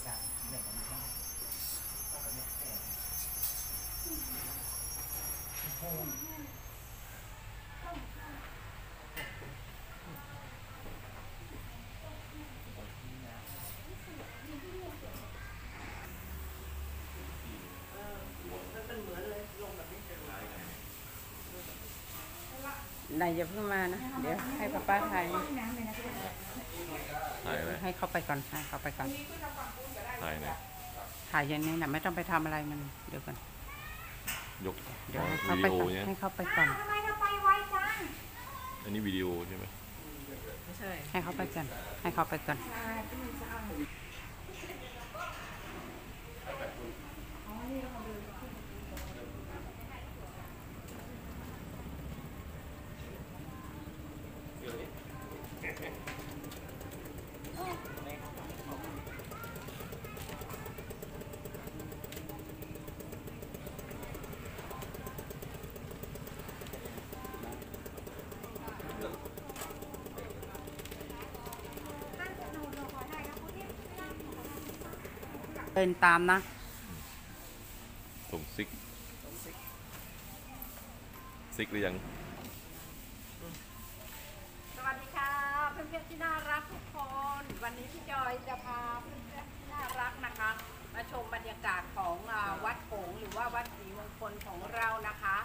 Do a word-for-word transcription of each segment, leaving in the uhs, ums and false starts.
นายอย่าเพิ่งมานะเดี๋ยวให้ป้าป้าถ่ายถ่ายอะไรให้เขาไปก่อนให้เขาไปก่อนถ่ายไหนถ่ายอย่างนี้นะไม่ต้องไปทำอะไรมันเดี๋ยวก่อนยกเดี๋ยวให้เขาไปก่อนให้เขาไปก่อนทำไมเราไปไวจังอันนี้วิดีโอใช่ไหมไม่ใช่ให้เขาไปก่อนให้เขาไปก่อนเดินตามนะส่งซิกซิกหรือยังสวัสดีค่ะเพื่อนๆที่น่ารักทุกคนวันนี้พี่จอยจะพาเพื่อนๆที่น่ารักนะคะมาชมบรรยากาศของวัดโขงหรือว่าวัดศรีมงคลของเรานะคะ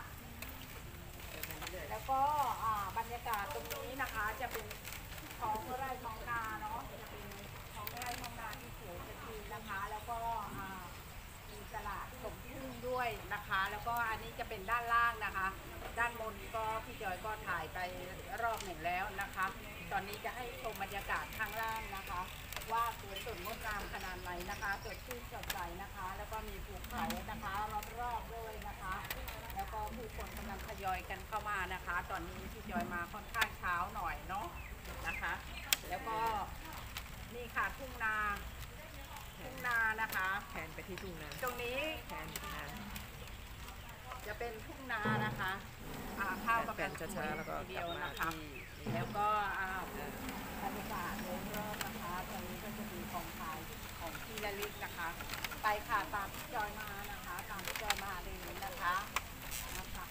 แล้วก็บรรยากาศตรงนี้นะคะจะเป็นท้องไร่ท้องนาเนาะจะเป็นท้องไร่ท้องนาที่สวยสะพรึงนะคะแล้วก็มีตลาดสมพึ่งด้วยนะคะแล้วก็อันนี้จะเป็นด้านล่างนะคะด้านบนก็พี่จอยก็ถ่ายไปรอบหนึ่งแล้วนะคะตอนนี้จะให้ชมบรรยากาศข้างล่างนะคะว่าสวยสดงดงามขนาดไหนนะคะสดชื่นสดใสนะคะแล้วก็มีภูเขานะคะรอบๆด้วยนะคะแล้วก็ผู้คนกำลังทยอยกันเข้ามานะคะตอนนี้พี่จอยมาค่อนข้างเช้าหน่อยเนาะนะคะแล้วก็นี่ค่ะทุ่งนาทุ่งนานะคะแผนไปที่ทุ่งนาตรงนี้แผนนาจะเป็นทุ่งนานะคะข้าวกับเป็นช้าๆแล้วก็เดียวนะคะแล้วก็บรรยากาศโดยรอบนะคะตรงนี้ก็จะมีของขายของที่ระลึกนะคะไปค่ะตามพี่จอยมานะคะตามพี่จอยมาเลยนะคะนะคะ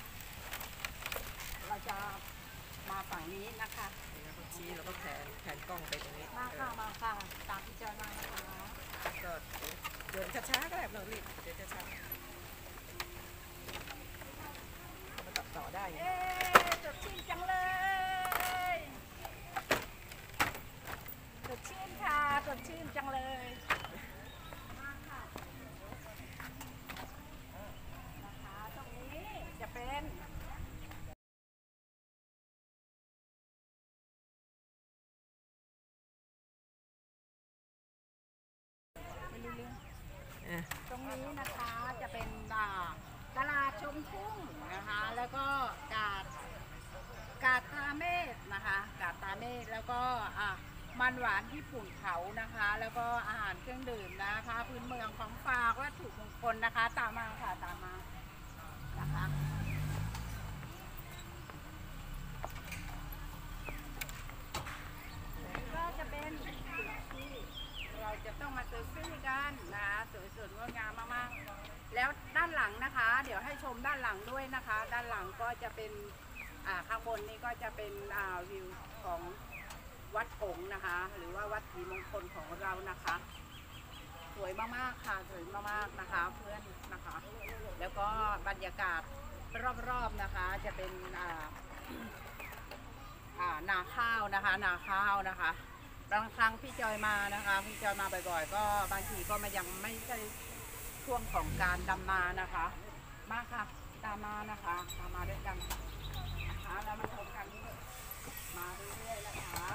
เราจะมาฝั่งนี้นะคะชี้แล้วก็แผนแผนกล้องไปตรงนี้มาค่ะมาค่ะตามพี่จอยมานะคะก็เดินช้าๆก็แบบเรารีบเดินช้าๆมาตัดต่อได้เอ๊สดชื่นจังเลยสดชื่นค่ะสดชื่นจังเลยมาค่ะนะคะตรงนี้จะเป็นตรงนี้นะคะจะเป็นตลาดชมทุ่งนะคะแล้วก็กาดกาดตาเมฆนะคะกาดตาเมฆแล้วก็อ่ะมันหวานญี่ปุ่นเผานะคะแล้วก็อาหารเครื่องดื่มนะคะพื้นเมืองของฝากวัตถุมงคลนะคะตามมาค่ะตามมานะคะก็จะเป็นที่เราจะต้องมาซื้อซื้อกันนะคะสวยๆงดงามมากๆแล้วด้านหลังนะคะเดี๋ยวให้ชมด้านหลังด้วยนะคะด้านหลังก็จะเป็นอ่าข้างบนนี้ก็จะเป็นอ่าวิวของวัดโขงนะคะหรือว่าวัดศรีมงคลของเรานะคะสวยมากๆค่ะสวยมากๆนะคะเพื่อนนะคะแล้วก็บรรยากาศรอบๆนะคะจะเป็นอ่าอ่านาข้าวนะคะนาข้าวนะคะบางครั้งพี่จอยมานะคะพี่จอยมาบ่อยๆก็บางทีก็มายังไม่ใช่ช่วงของการดำนานะคะมาค่ะตามมานะคะตามมาด้วยกันนะคะแล้วมาชมกันมาเรื่อยๆนะคะ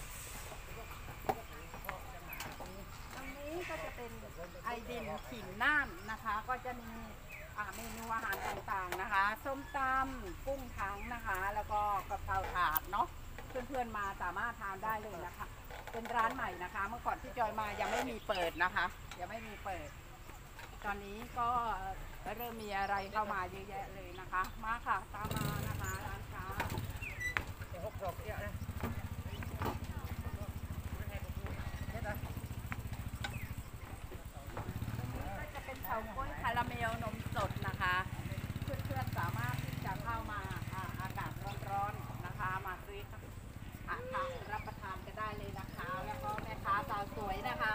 ตรงนี้ก็จะเป็นไอดินขิงน่านนะคะก็จะมีเมนูอาหารต่างๆนะคะส้มตำกุ้งถังนะคะแล้วก็กะเพราถาดเนาะเพื่อนๆมาสามารถทานได้เลยนะคะเป็นร้านใหม่นะคะเมื่อก่อนที่จอยมายังไม่มีเปิดนะคะยังไม่มีเปิดตอนนี้ก็เริ่มมีอะไรเข้ามาเยอะแยะเลยนะคะมาค่ะตามมานะคะร้านค้าหกดอกเยอะเลยกล้วยคาราเมลนมสดนะคะ เพื่อนๆสามารถที่จะเข้ามาอ่าอากาศร้อนๆนะคะมาซื้ออ่ะค่ะรับประทานกันได้เลยนะคะ แล้วก็แม่ค้าสาวสวยนะคะ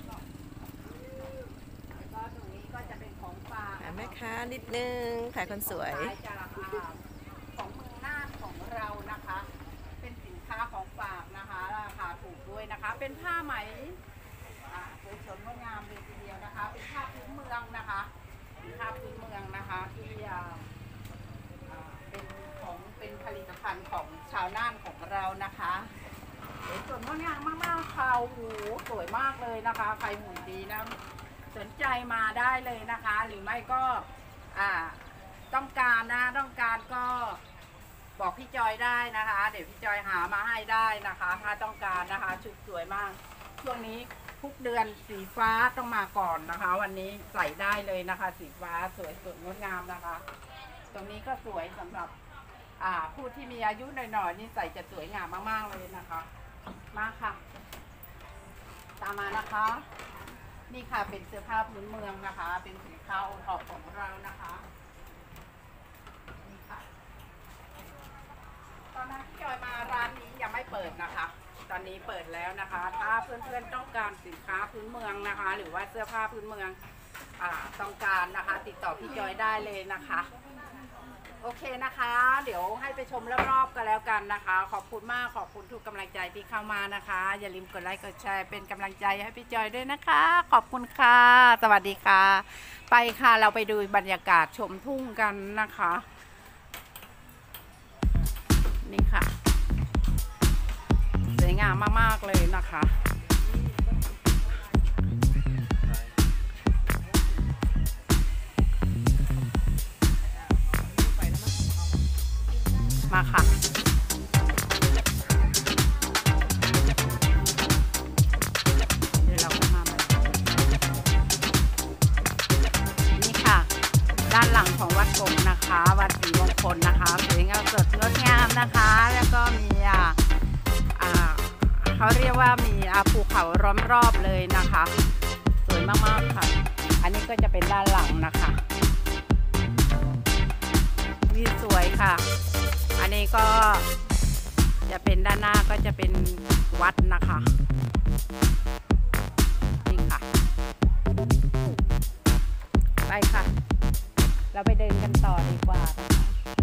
แล้วก็ตรงนี้ก็จะเป็นของฝากอ่ะแม่ค้านิดนึงถ่ายคนสวยขายจากอ่าของเมืองน่านของเรานะคะ เป็นสินค้าของฝากนะคะราคาถูกด้วยนะคะ เป็นผ้าไหมอ่าสวยสดงดงามเลยทีเดียวนะคะ เป็นผ้าพื้นเมืองนะคะเป็นผ้าพื้นเมืองนะคะที่อ่าอ่าเป็นของเป็นผลิตภัณฑ์ของชาวน่านของเรานะคะสวยสดงดงามมากๆค่ะโอ้โหสวยมากเลยนะคะใครหุ่นดีนะสนใจมาได้เลยนะคะ หรือไม่ก็อ่าต้องการนะต้องการก็บอกพี่จอยได้นะคะ เดี๋ยวพี่จอยหามาให้ได้นะคะ ถ้าต้องการนะคะชุดสวยมาก ช่วงนี้ทุกเดือนสีฟ้าต้องมาก่อนนะคะ วันนี้ใส่ได้เลยนะคะ สีฟ้าสวยสดงดงามนะคะ ตรงนี้ก็สวยสำหรับอ่าผู้ที่มีอายุหน่อยๆนี่ใส่จะสวยงามมากๆเลยนะคะมาค่ะ ตามมานะคะ นี่ค่ะเป็นเสื้อผ้าพื้นเมืองนะคะ เป็นสินค้าโอท็อปของเรานะคะนี่ค่ะ ตอนนั้นที่จอยมาร้านนี้ยังไม่เปิดนะคะ ตอนนี้เปิดแล้วนะคะ ถ้าเพื่อนๆต้องการสินค้าพื้นเมืองนะคะ หรือว่าเสื้อผ้าพื้นเมืองอ่าต้องการนะคะ ติดต่อพี่จอยได้เลยนะคะ โอเคนะคะ เดี๋ยวให้ไปชมรอบๆกันแล้วกันนะคะ ขอบคุณมากขอบคุณทุกกำลังใจที่เข้ามานะคะ อย่าลืมกดไลค์กดแชร์เป็นกำลังใจให้พี่จอยด้วยนะคะ ขอบคุณค่ะ สวัสดีค่ะ ไปค่ะเราไปดูบรรยากาศชมทุ่งกันนะคะ นี่ค่ะสวยงามมากๆเลยนะคะ มาค่ะ เดี๋ยวเราก็มานี่ค่ะ ด้านหลังของวัดกงนะคะ วัดศรีมงคลนะคะสวยงามสดงดงามนะคะ แล้วก็มีอ่าอ่าเขาเรียกว่ามีอ่าภูเขาล้อมรอบเลยนะคะ สวยมากๆค่ะ อันนี้ก็จะเป็นด้านหลังนะคะวิวสวยค่ะ อันนี้ก็จะเป็นด้านหน้าก็จะเป็นวัดนะคะนี่ค่ะไปค่ะ เราไปเดินกันต่อดีกว่านะคะ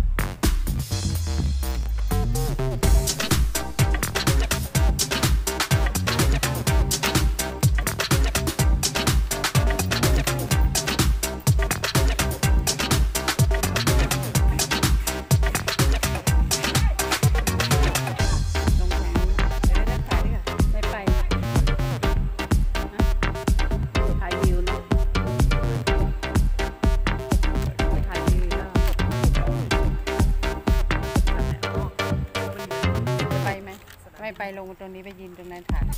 ไม่ไปลงตรงนี้ไปยืนตรงนั้นค่ะ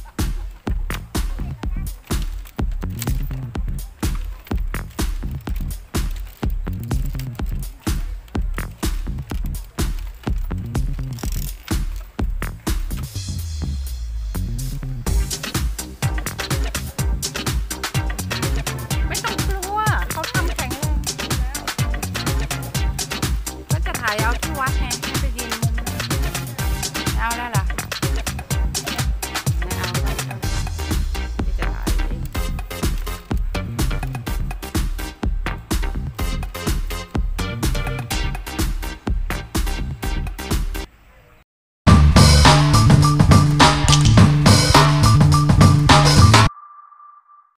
ไม่ต้องกลัวเขาทำแข็งแรงก็จะถ่ายเอาที่วัดไงให้ไปยืนมุมเอาแล้วล่ะ